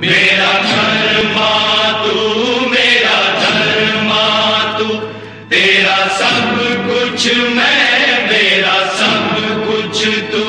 मेरा धर्मा तू, मेरा धर्मा तू, तेरा सब कुछ मैं, मेरा सब कुछ तू।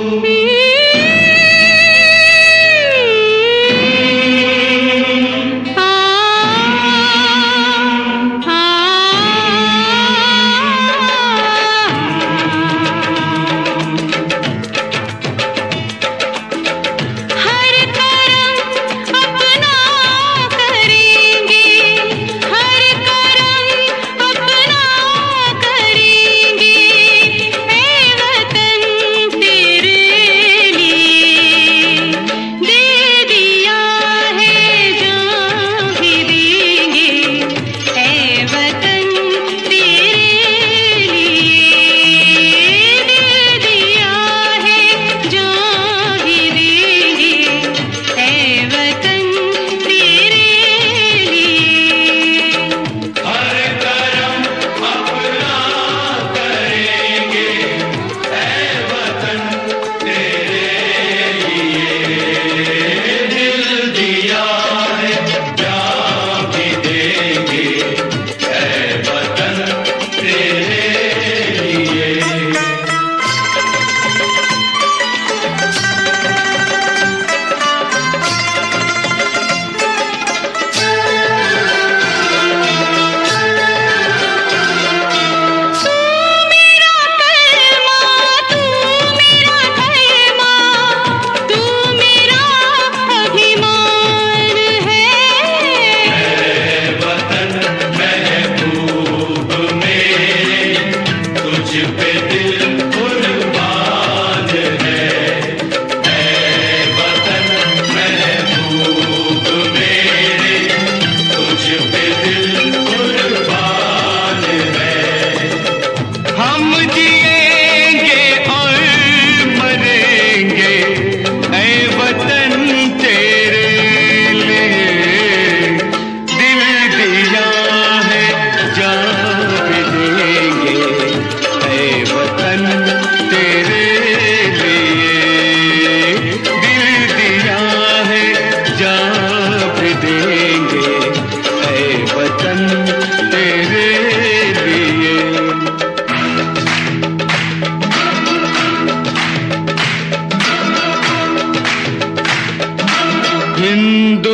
हिंदू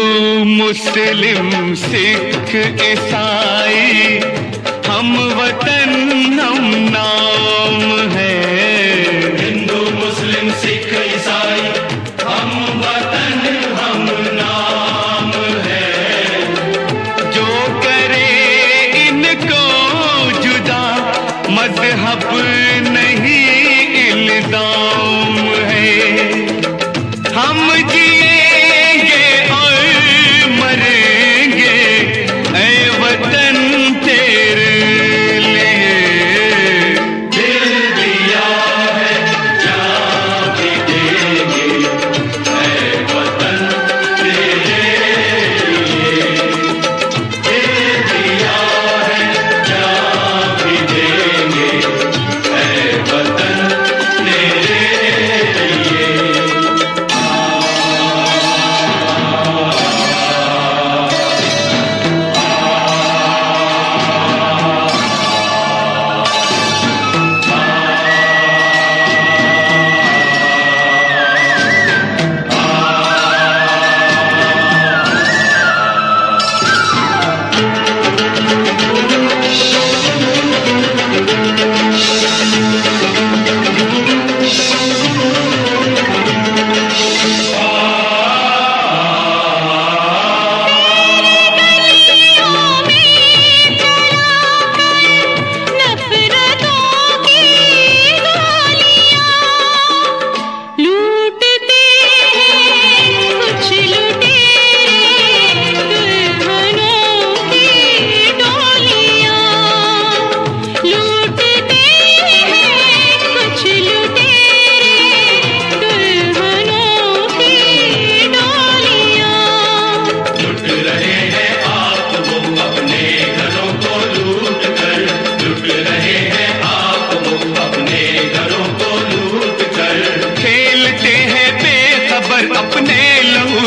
मुस्लिम सिख ईसाई हम वतन हम नाम है। हिंदू मुस्लिम सिख ईसाई हम वतन हम नाम है। जो करे इनको जुदा मजहब नहीं इल्जाम है। हम जिएंगे और मरेंगे ऐ वतन तेरे लिए। दिल दिया है जान भी देंगे ऐ वतन तेरे लिए। दिल दिया है जान भी देंगे ऐ वतन तेरे लिए।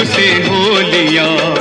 से होलियां